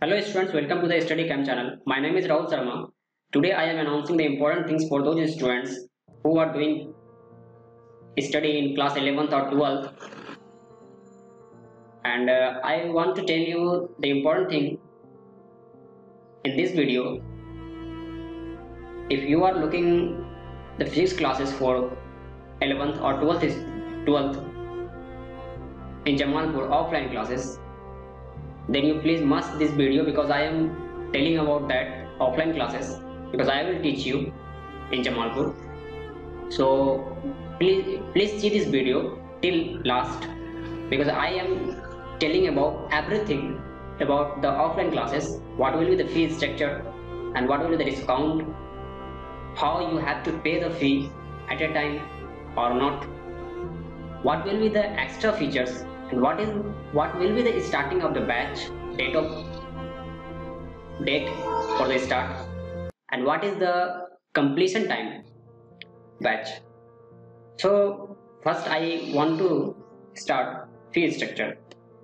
Hello students, welcome to the Study Camp channel. My name is Rahul Sharma. Today I am announcing the important things for those students who are doing study in class 11th or 12th. And I want to tell you the important thing in this video. If you are looking the physics classes for 11th or 12th in Jamalpur offline classes, then you please must this video because I am telling about that offline classes because I will teach you in Jamalpur. So please see this video till last because I am telling about everything about the offline classes, what will be the fee structure and what will be the discount, how you have to pay the fee at a time or not, what will be the extra features, and what will be the starting of the batch, date for the start, and what is the completion time batch. So first I want to start fee structure.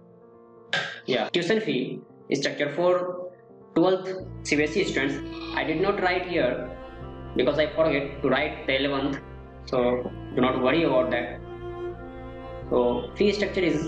Tuition fee structure for 12th CBSE students. I did not write here because I forget to write the 11th, so do not worry about that. So fee structure is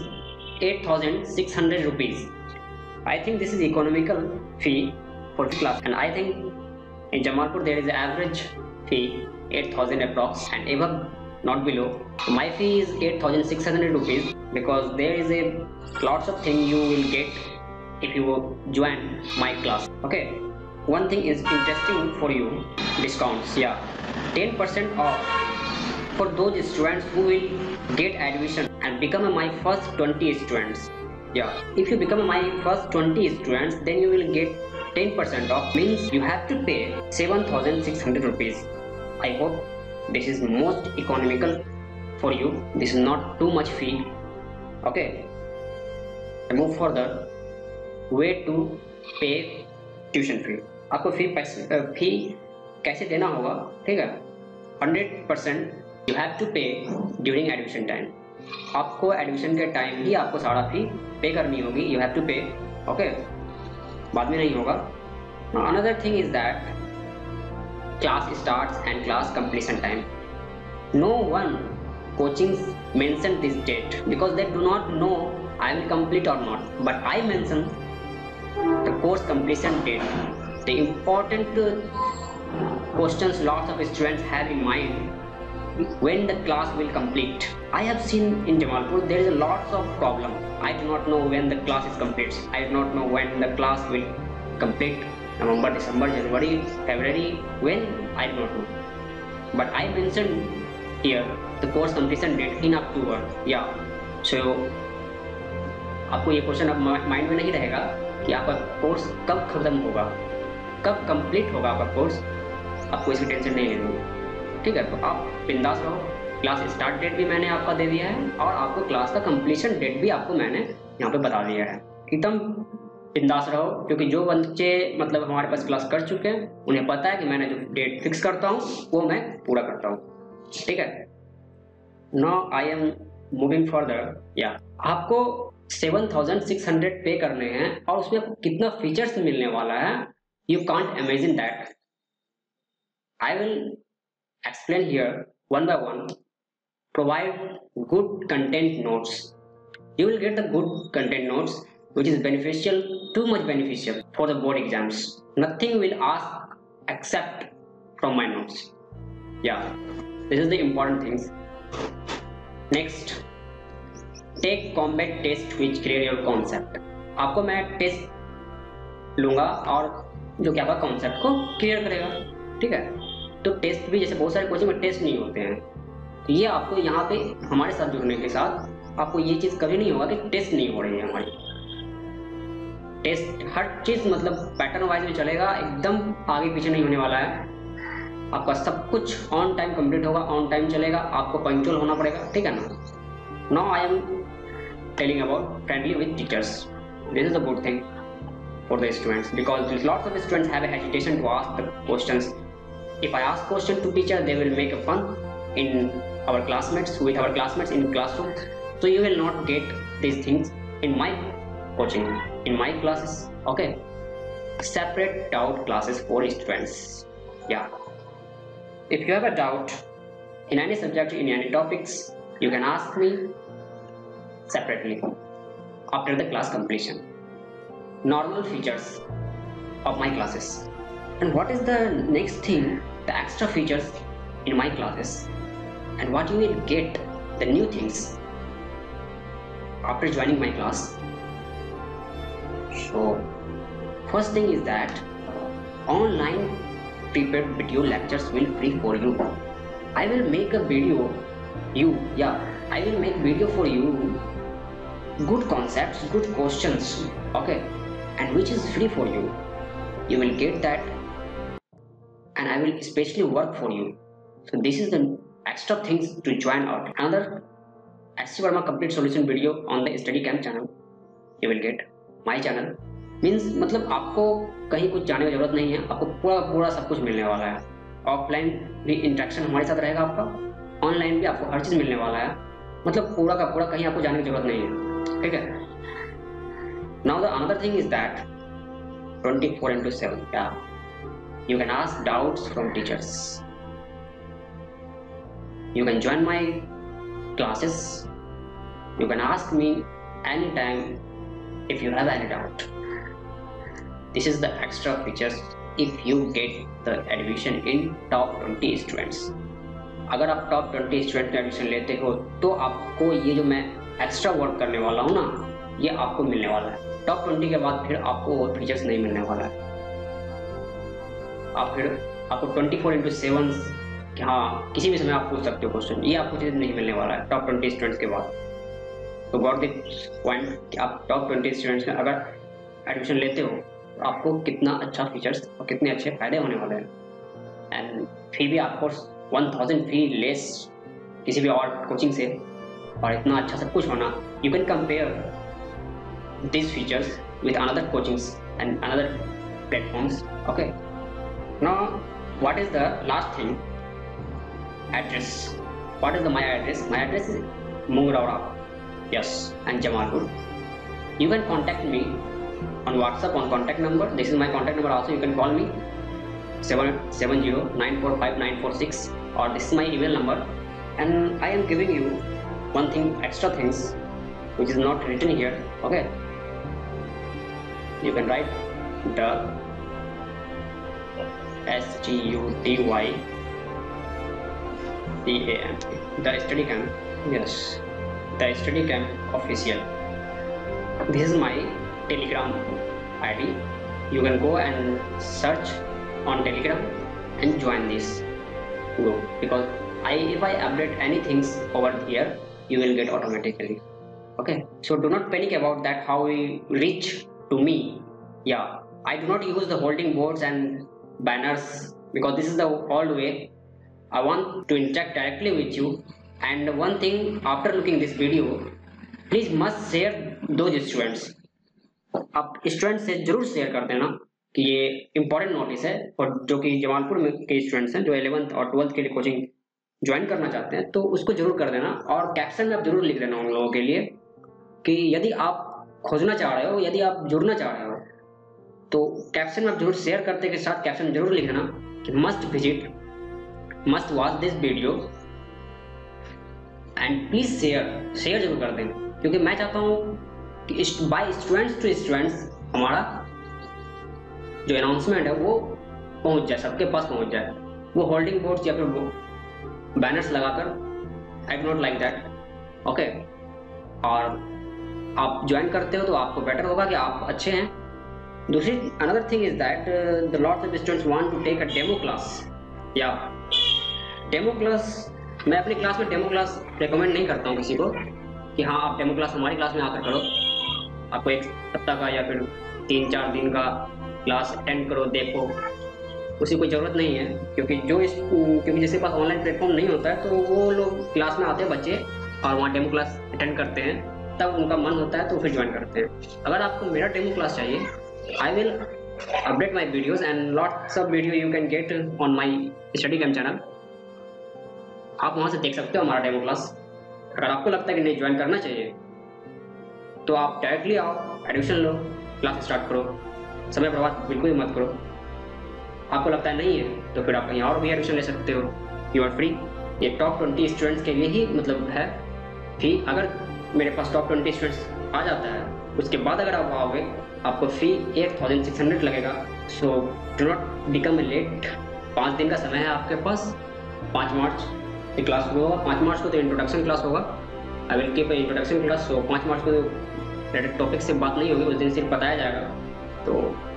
8,600 rupees. I think this is economical fee for class, and I think in Jamalpur there is an average fee 8,000 approx and above, not below. My fee is 8,600 rupees because there is a lots of thing you will get if you join my class. Okay, one thing is interesting for you, discounts. 10% off for those students who will get admission and become my first 20 students. If you become my first 20 students, then you will get 10% off, means you have to pay 7,600 rupees. I hope this is most economical for you. This is not too much fee. Okay, I move further. Way to pay tuition fee. आपको फी कैसे देना होगा, ठीक है? 100% you have to pay during admission time. आपको admission के time ही आपको सारा फी पे करनी होगी. You have to pay. Okay, बाद में नहीं होगा. Now another thing is that class starts and class completion time. No one coaching mention this date because they do not know I will complete or not. But I mention the course completion date. The important questions lots of students have in mind when the class will complete. I have seen in Jamalpur there is a lots of problem. I do not know when the class is complete. I do not know when the class will complete. November, December, January, February, when, I do not know. But I mentioned here the course completion date in October. So आपको ये question अब mind में नहीं रहेगा कि आपका course कब खत्म होगा, कब कंप्लीट होगा आपका कोर्स. आपको इसकी टेंशन नहीं लेनी है, ठीक है? तो आप बिंदास रहो. क्लास स्टार्ट डेट भी मैंने आपका दे दिया है और आपको क्लास का कंप्लीशन डेट भी आपको मैंने यहाँ पे बता दिया है. एकदम बिंदास रहो क्योंकि जो बच्चे मतलब हमारे पास क्लास कर चुके हैं उन्हें पता है कि मैंने जो डेट फिक्स करता हूँ वो मैं पूरा करता हूँ, ठीक है? Now I am moving further. आपको 7,600 पे करने हैं और उसमें आपको कितना फीचर्स मिलने वाला है, you can't imagine that. I will explain here one by one. Provide good content notes. You will get the good content notes which is beneficial, too much beneficial for the board exams. Nothing will ask except from my notes. This is the important things. Next, take combat test which clear your concept. आपको मैं test लूंगा और जो कि आपका concept को clear करेगा, ठीक है? तो टेस्ट भी जैसे बहुत सारे कोचिंग में टेस्ट नहीं होते हैं, तो ये आपको यहाँ पे हमारे साथ जुड़ने के साथ आपको ये चीज़ कभी नहीं होगा कि टेस्ट नहीं हो रही है. हमारी टेस्ट हर चीज़ मतलब पैटर्न वाइज में चलेगा, एकदम आगे पीछे नहीं होने वाला है. आपका सब कुछ ऑन टाइम कंप्लीट होगा, ऑन टाइम चलेगा, आपको पंक्चुअल होना पड़ेगा, ठीक है ना? Now I am telling about friendly with teachers. This is a good thing for the students because lots of students have a hesitation to ask the questions. If I ask question to teacher, they will make a fun in our classmates in classroom. So you will not get these things in my coaching, in my classes. Okay, separate doubt classes for students. Yeah, if you have a doubt in any subject, in any topics, you can ask me separately after the class completion. Normal features of my classes. And what is the next thing, the extra features in my classes, and what you will get, the new things after joining my class. So first thing is that online prepared video lectures will free for you. I will make a video I will make video for you, good concepts, good questions, okay, and which is free for you. You will get that, and I will especially work for you. So this is the extra things to join out. Another SC Verma complete solution video on the study camp channel you will get. My channel means मतलब आपको कहीं कुछ जाने की जरूरत नहीं है, आपको पूरा सब कुछ मिलने वाला है. ऑफलाइन भी इंटरेक्शन हमारे साथ रहेगा आपका, ऑनलाइन भी आपको हर चीज मिलने वाला है, मतलब पूरा का पूरा कहीं आपको जाने की जरूरत नहीं है. ठीक है. Now the another thing is that 24/7, yeah, you can ask doubts from teachers. You can join my classes. You can ask me anytime if you have any doubt. This is the extra features if you get the admission in top 20 students. अगर आप top 20 student में admission लेते हो तो आपको ये जो मैं एक्स्ट्रा वर्क करने वाला हूँ ना, ये आपको मिलने वाला है. टॉप 20 के बाद फिर आपको और फीचर्स नहीं मिलने वाला है. आपको 24/7 कि हाँ किसी भी समय आप पूछ सकते हो क्वेश्चन, ये आपको चीज़ नहीं मिलने वाला है टॉप 20 स्टूडेंट्स के बाद. तो गॉट द पॉइंट कि आप टॉप 20 स्टूडेंट्स में अगर एडमिशन लेते हो तो आपको कितना अच्छा फीचर्स और कितने अच्छे फायदे होने वाले हैं. एंड फी भी आपको 1000 फी लेस किसी भी और कोचिंग से, और इतना अच्छा सब कुछ होना. You can compare this features with another coachings and another platforms. Okay, now what is the last thing, address. What is my address? My address is Mungraura, yes, and Jamalpur. You can contact me on WhatsApp on contact number. This is my contact number also. You can call me 770-945-946, or this is my email number. And I am giving you one thing, extra things which is not written here. Okay, you can write the STUDY DAMP, the study camp. Yes, the study camp official. This is my Telegram ID. You can go and search on Telegram and join this group, because if I update anything over here, you will get automatically. Okay, so do not panic about that how we reach to me. Yeah, I do not use the holding boards and banners because this is the old way. I want to interact directly with you. And one thing, after looking this video, please must share those students. आप students से जरूर share कर देना कि ये important notice है, और जो कि जमालपुर में के स्टूडेंट्स हैं जो 11th और 12th के लिए कोचिंग ज्वाइन करना चाहते हैं, तो उसको जरूर कर देना. और कैप्शन में आप जरूर लिख देना उन लोगों के लिए कि यदि आप खोजना चाह रहे हो, यदि आप जुड़ना चाह रहे हो, तो कैप्शन में आप जरूर शेयर करते के साथ कैप्शन में जरूर लिख देना कि must visit, must watch this video and please share जरूर कर दें, क्योंकि मैं चाहता हूँ कि बाय स्टूडेंट्स टू स्टूडेंट्स हमारा जो अनाउंसमेंट है वो पहुँच जाए, सबके पास पहुँच जाए. वो होल्डिंग बोर्ड्स या फिर वो बैनर्स लगाकर, I do not like that. Okay, और आप ज्वाइन करते हो तो आपको बेटर होगा कि आप अच्छे हैं. दूसरी another thing is that the lots of students want to take a demo class. या डेमो क्लास, मैं अपनी क्लास में डेमो क्लास रेकमेंड नहीं करता हूँ किसी को कि हाँ आप डेमो क्लास हमारी क्लास में आकर करो. आपको एक सप्ताह का या फिर 3-4 दिन का क्लास अटेंड करो, देखो, उसकी कोई ज़रूरत नहीं है. क्योंकि जिसके पास ऑनलाइन प्लेटफॉर्म नहीं होता है तो वो लोग क्लास में आते हैं बच्चे और वहाँ डेमो क्लास अटेंड करते हैं, तब उनका मन होता है तो फिर ज्वाइन करते हैं. अगर आपको मेरा डेमो क्लास चाहिए, I will update my videos and lots of video you can get on my study camp channel. आप वहां से देख सकते हो हमारा डेमो क्लास. अगर आपको लगता है कि नहीं ज्वाइन करना चाहिए तो आप डायरेक्टली आओ, एडमिशन लो, क्लास स्टार्ट करो. समय बर्बाद बिल्कुल भी मत करो। आपको लगता है नहीं है तो फिर आप कहीं और भी एडमिशन ले सकते हो, यू आर फ्री। ये टॉप 20 स्टूडेंट्स के लिए ही मतलब है। फी अगर मेरे पास टॉप 20 स्टूडेंट्स आ जाता है, उसके बाद अगर आप आओगे आपको फी 8600 लगेगा। So do not become late. 5 दिन का समय है आपके पास। 5 मार्च की क्लास शुरू होगा। 5 मार्च को तो इंट्रोडक्शन क्लास होगा, I will keep introduction class. So 5 March को रिलेटेड टॉपिक से बात नहीं होगी, उस दिन सिर्फ बताया जाएगा। तो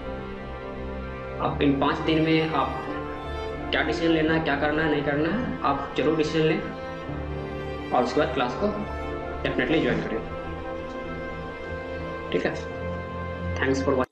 आप इन 5 दिन में आप क्या डिसीजन लेना है, क्या करना है, नहीं करना है, आप जरूर डिसीजन लें और उसके बाद क्लास को डेफिनेटली ज्वाइन करें। ठीक है, थैंक्स फॉर वॉचिंग।